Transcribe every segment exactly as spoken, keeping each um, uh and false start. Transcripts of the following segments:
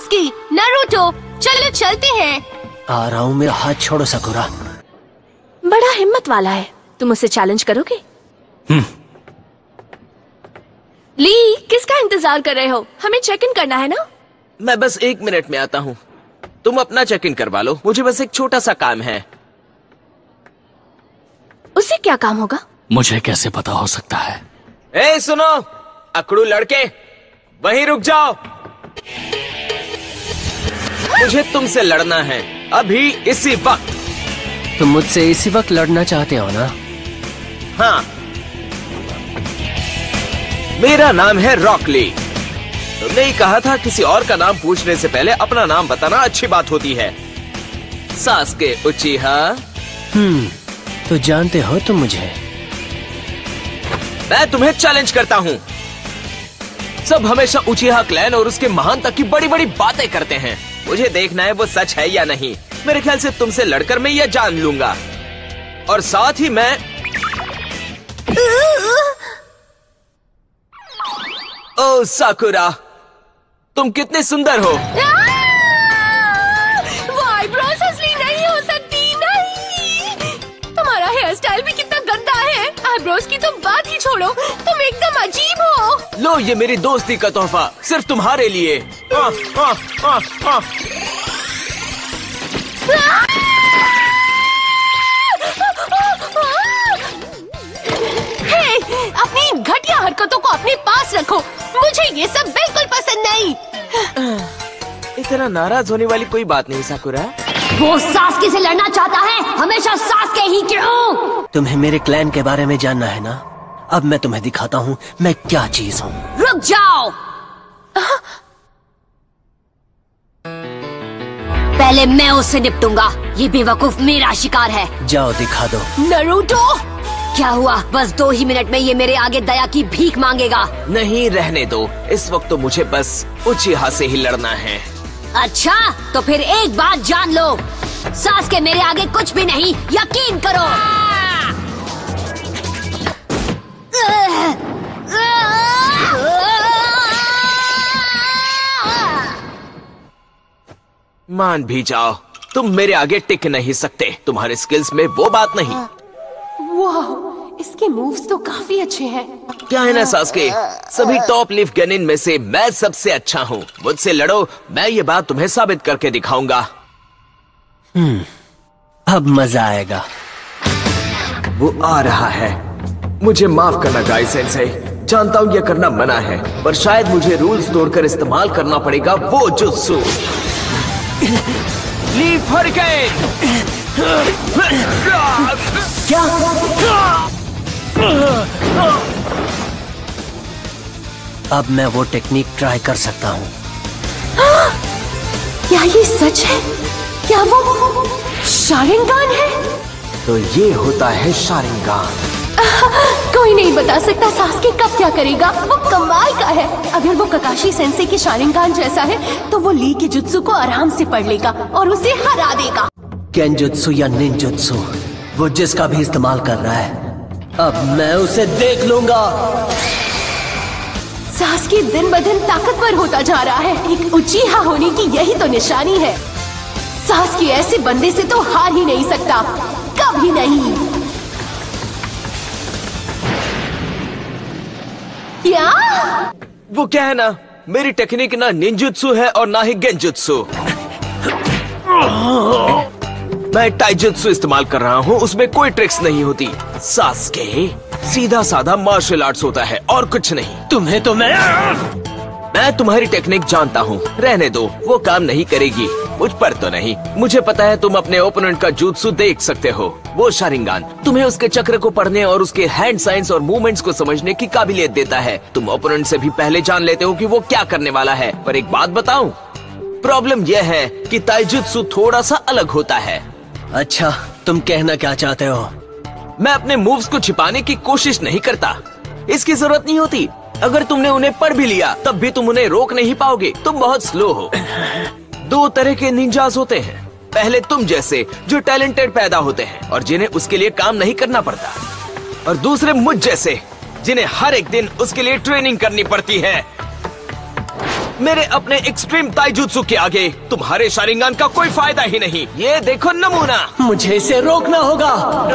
सास्की, Naruto, चलो चलते हैं। आ रहा हूँ, मेरा हाथ छोड़ो साकुरा। बड़ा हिम्मत वाला है, तुम उससे चैलेंज करोगे? हम्म। ली, किसका इंतजार कर रहे हो? हमें चेक इन करना है ना? मैं बस एक मिनट में आता हूँ, तुम अपना चेक इन करवा लो, मुझे बस एक छोटा सा काम है। उससे क्या काम होगा? मुझे कैसे पता हो सकता है? ए सुनो, अकड़ू लड़के, वहीं रुक जाओ। मुझे तुमसे लड़ना है, अभी इसी वक्त। तुम मुझसे इसी वक्त लड़ना चाहते हो ना? हाँ, मेरा नाम है रॉकली। तुमने ही कहा था किसी और का नाम पूछने से पहले अपना नाम बताना अच्छी बात होती है। सास्के उचिहा। हम्म, तो जानते हो तुम मुझे? मैं तुम्हें चैलेंज करता हूँ। सब हमेशा उचिहा क्लैन और उसके महानता की बड़ी बड़ी बातें करते हैं। मुझे देखना है वो सच है या नहीं। मेरे ख्याल से तुमसे लड़कर मैं यह जान लूंगा, और साथ ही मैं ओ साकुरा, तुम कितने सुंदर हो। वो आईब्रोज असली नहीं हो सकती, नहीं। तुम्हारा हेयर स्टाइल भी कितना गंदा है। आईब्रोज की तो बात ही छोड़ो, तुम एकदम अजीब हो। लो, ये मेरी दोस्ती का तोहफा, सिर्फ तुम्हारे लिए। आ, आ, आ, आ। हे, अपनी घटिया हरकतों को अपने पास रखो, मुझे ये सब बिल्कुल पसंद नहीं। इतना नाराज होने वाली कोई बात नहीं साकुरा। वो सास्की से लड़ना चाहता है, हमेशा सास्के ही क्यों? तुम्हें मेरे क्लैन के बारे में जानना है ना? अब मैं तुम्हें दिखाता हूँ मैं क्या चीज हूँ। रुक जाओ, पहले मैं उससे निपटूंगा। ये बेवकूफ मेरा शिकार है। जाओ दिखा दो। नारुतो, क्या हुआ? बस दो ही मिनट में ये मेरे आगे दया की भीख मांगेगा। नहीं, रहने दो, इस वक्त तो मुझे बस उचिहा से ही लड़ना है। अच्छा, तो फिर एक बात जान लो, सास्के मेरे आगे कुछ भी नहीं, यकीन करो। मान भी जाओ, तुम मेरे आगे टिक नहीं सकते। तुम्हारे स्किल्स में वो बात नहीं। वाह, इसके मूव्स तो काफी अच्छे हैं। क्या है ना सास्के, सभी टॉप लिफ गनिन में से मैं सबसे अच्छा हूँ। मुझसे लड़ो, मैं ये बात तुम्हें साबित करके दिखाऊंगा। हम्म, अब मजा आएगा। वो आ रहा है। मुझे माफ करना गाइस सेंसेई, जानता हूँ यह करना मना है, पर शायद मुझे रूल्स तोड़कर इस्तेमाल करना पड़ेगा वो जुत्सु। Leaf hurricane. क्या? अब मैं वो टेक्निक ट्राई कर सकता हूँ। क्या ये सच है? क्या वो शारिंगान है? तो ये होता है शारिंगान। कोई नहीं बता सकता सास्के कब क्या करेगा। वो कमाल का है। अगर वो ककाशी सेंसे के शारिंगान जैसा है तो वो ली के जुत्सु को आराम से पढ़ लेगा और उसे हरा देगा। केंजुत्सु या निंजुत्सु, वो जिसका भी इस्तेमाल कर रहा है, अब मैं उसे देख लूंगा। सास्के दिन ब दिन ताकतवर होता जा रहा है। एक उचिहा होने की यही तो निशानी है। सास्के ऐसे बंदे से तो हार ही नहीं सकता, कभी नहीं। क्या? वो क्या है ना, मेरी टेक्निक ना निंजुत्सु है और ना ही गेंजुत्सु। मैं टाइजुत्सु इस्तेमाल कर रहा हूँ, उसमें कोई ट्रिक्स नहीं होती। सास्के सीधा साधा मार्शल आर्ट्स होता है और कुछ नहीं। तुम्हें तो मैं मैं तुम्हारी टेक्निक जानता हूँ, रहने दो, वो काम नहीं करेगी। मुझ पर तो नहीं। मुझे पता है तुम अपने ओपोनेंट का जुत्सु देख सकते हो। वो शारिंगान तुम्हें उसके चक्र को पढ़ने और उसके हैंड साइंस और मूवमेंट्स को समझने की काबिलियत देता है। तुम ओपोनेंट से भी पहले जान लेते हो कि वो क्या करने वाला है। पर एक बात बताऊं, प्रॉब्लम यह है कि ताइजुत्सु थोड़ा सा अलग होता है। अच्छा, तुम कहना क्या चाहते हो? मैं अपने मूव्स को छिपाने की कोशिश नहीं करता, इसकी जरूरत नहीं होती। अगर तुमने उन्हें पढ़ भी लिया तब भी तुम उन्हें रोक नहीं पाओगे, तुम बहुत स्लो हो। दो तरह के निंजास होते हैं, पहले तुम जैसे जो टैलेंटेड पैदा होते हैं और जिन्हें उसके लिए काम नहीं करना पड़ता, और दूसरे मुझ जैसे जिन्हें हर एक दिन उसके लिए ट्रेनिंग करनी पड़ती है। मेरे अपने एक्सट्रीम ताइजुत्सु के आगे तुम्हारे शारिंगान का कोई फायदा ही नहीं। ये देखो नमूना। मुझे इसे रोकना होगा।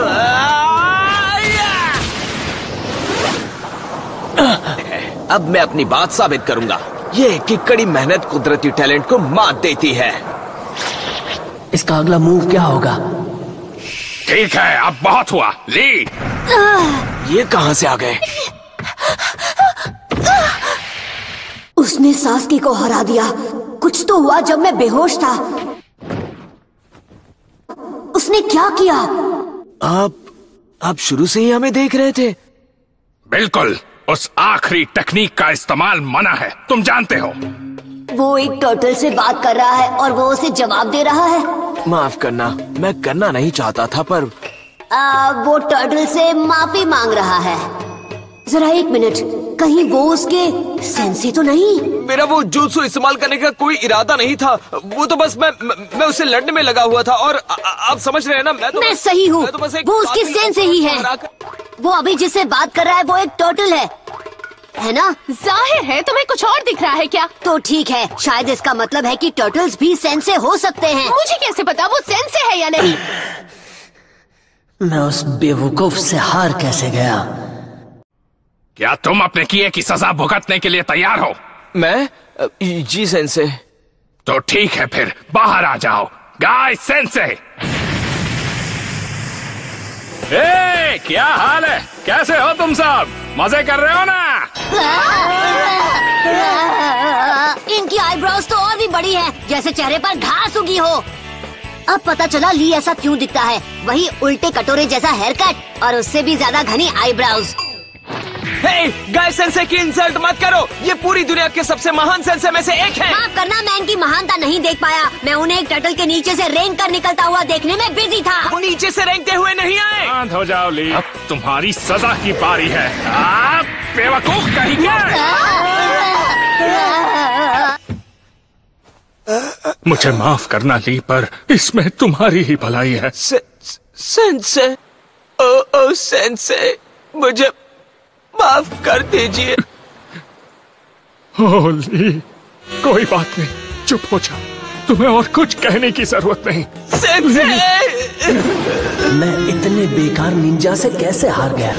अब मैं अपनी बात साबित करूंगा। ये कि कड़ी मेहनत कुदरती टैलेंट को मात देती है। इसका अगला मूव क्या होगा? ठीक है, अब बहुत हुआ। ली, ये कहां से आ गए? उसने सास्के को हरा दिया। कुछ तो हुआ जब मैं बेहोश था। उसने क्या किया? आप आप शुरू से ही हमें देख रहे थे। बिल्कुल। उस आखिरी टेक्निक का इस्तेमाल मना है, तुम जानते हो। वो एक टर्टल से बात कर रहा है और वो उसे जवाब दे रहा है। माफ करना, मैं करना नहीं चाहता था पर आ, वो टर्टल से माफी मांग रहा है। जरा एक मिनट, कहीं वो उसके सेंसे तो नहीं? मेरा वो jutsu इस्तेमाल करने का कोई इरादा नहीं था। वो तो बस मैं मैं उससे लड़ने में लगा हुआ था। और आ, आ, आप समझ रहे हैं ना, मैं तो मैं बस, सही हूँ। तो बस एक वो उसके बात सेंसे ही है। वो अभी जिससे बात कर रहा है वो एक टर्टल है, है ना? जाहिर है तुम्हें कुछ और दिख रहा है क्या? तो ठीक है, शायद इसका मतलब है कि टर्टल्स भी सेंसे हो सकते हैं। मुझे कैसे पता वो सेंसे है या नहीं? मैं उस बेवकूफ से हार कैसे गया? क्या तुम अपने किए की सजा भुगतने के लिए तैयार हो? मैं जी सेंसे। तो ठीक है, फिर बाहर आ जाओ। गाय सेंसे। ए, क्या हाल है? कैसे हो तुम सब? मजे कर रहे हो ना? इनकी आईब्रोज तो और भी बड़ी है, जैसे चेहरे पर घास उगी हो। अब पता चला ली ऐसा क्यों दिखता है। वही उल्टे कटोरे जैसा हेयर कट और उससे भी ज्यादा घनी आईब्रोज। हे, गाय सेंसे की इंसल्ट मत करो। ये पूरी दुनिया के सबसे महान सेंसे में से एक है। माफ करना, मैं इनकी महानता नहीं देख पाया। मैं उन्हें एक टर्टल के नीचे से रेंग कर निकलता हुआ देखने में बिजी था। वो नीचे से रेंगते हुए नहीं आए। शांत हो जाओ ली, अब तुम्हारी सजा की बारी है। आप बेवकूफ कहीं क्या? मुझे माफ करना ली, पर इसमें तुम्हारी ही भलाई है। से, सेंसे, ओ ओ सेंसे, मुझे माफ कर दीजिए। ओ ली, कोई बात नहीं, चुप हो जाओ। तुम्हें और कुछ कहने की जरूरत नहीं। सेंसे! मैं इतने बेकार निंजा से कैसे हार गया?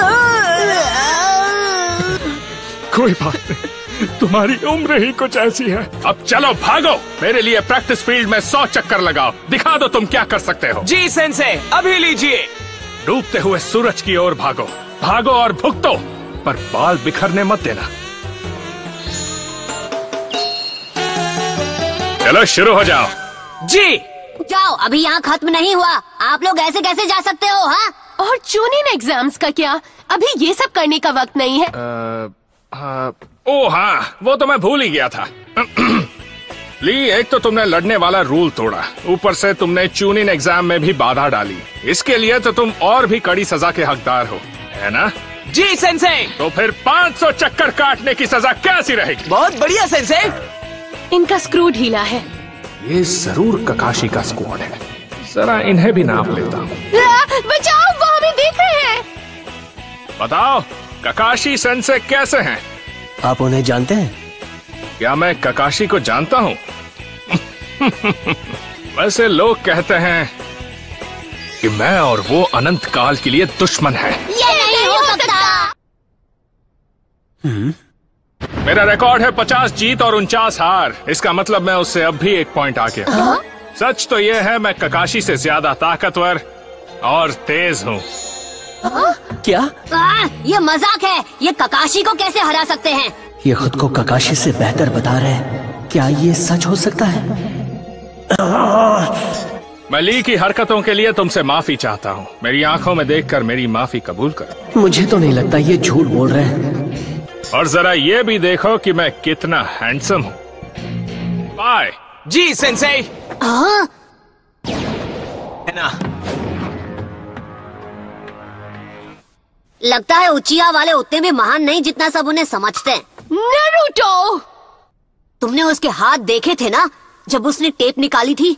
कोई बात नहीं, तुम्हारी उम्र ही कुछ ऐसी है। अब चलो भागो, मेरे लिए प्रैक्टिस फील्ड में सौ चक्कर लगाओ। दिखा दो तुम क्या कर सकते हो। जी सेंसे, अभी लीजिए। डूबते हुए सूरज की ओर भागो, भागो और भुगतो, पर बाल बिखरने मत देना। चलो शुरू हो जाओ। जी जाओ, अभी यहाँ खत्म नहीं हुआ। आप लोग ऐसे कैसे जा सकते हो? हाँ, और चूनिन एग्जाम्स का क्या? अभी ये सब करने का वक्त नहीं है। आ, आ, ओ हाँ, वो तो मैं भूल ही गया था। ली, एक तो तुमने लड़ने वाला रूल तोड़ा, ऊपर से तुमने चूनिन एग्जाम में भी बाधा डाली। इसके लिए तो तुम और भी कड़ी सजा के हकदार हो, है ना? जी सेंसे। तो फिर पाँच सौ चक्कर काटने की सजा कैसी रहेगी? बहुत बढ़िया सेंसे। इनका स्क्रू ढीला है। ये जरूर ककाशी का स्क्वाड है। जरा इन्हें भी नाप लेता हूँ। बचाओ, वो हमें देख रहे हैं। बताओ, ककाशी सेंसे कैसे हैं? आप उन्हें जानते हैं? क्या मैं ककाशी को जानता हूँ? वैसे लोग कहते हैं कि मैं और वो अनंत काल के लिए दुश्मन है। ये नहीं हो सकता। मेरा रिकॉर्ड है पचास जीत और उनचास हार। इसका मतलब मैं उससे अब भी एक पॉइंट आगे हूँ। सच तो ये है, मैं ककाशी से ज्यादा ताकतवर और तेज हूँ। क्या? आ, ये मजाक है। ये ककाशी को कैसे हरा सकते हैं? ये खुद को ककाशी से बेहतर बता रहे हैं। क्या ये सच हो सकता है? मैं ली की हरकतों के लिए तुमसे माफी चाहता हूँ। मेरी आंखों में देखकर मेरी माफी कबूल करो। मुझे तो नहीं लगता ये झूठ बोल रहे हैं। और जरा ये भी देखो कि मैं कितना हैंडसम हूँ। बाय। जी सेंसे। हाँ? है ना? लगता है उचिया वाले उतने भी महान नहीं जितना सब उन्हें समझते हैं। नारुतो! तुमने उसके हाथ देखे थे ना जब उसने टेप निकाली थी?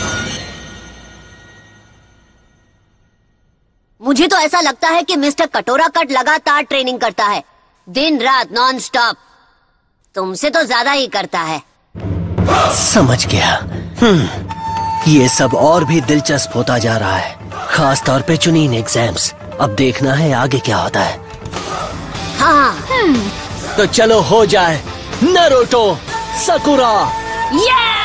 मुझे तो ऐसा लगता है कि मिस्टर कटोरा कट लगातार ट्रेनिंग करता है, दिन रात नॉन स्टॉप। तुमसे तो ज्यादा ही करता है। समझ गया। हम्म, ये सब और भी दिलचस्प होता जा रहा है, खास तौर पे चुनीन एग्जाम्स। अब देखना है आगे क्या होता है। हाँ तो चलो हो जाए नारुतो साकुरा। ये